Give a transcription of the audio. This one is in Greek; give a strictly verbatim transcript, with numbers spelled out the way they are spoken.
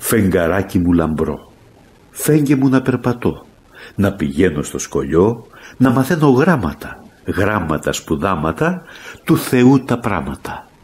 Φεγγαράκι μου λαμπρό, φέγγε μου να περπατώ, να πηγαίνω στο σκολιό, να μαθαίνω γράμματα, γράμματα σπουδάματα, του Θεού τα πράματα.